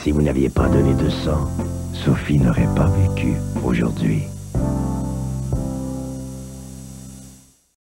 Si vous n'aviez pas donné de sang, Sophie n'aurait pas vécu aujourd'hui.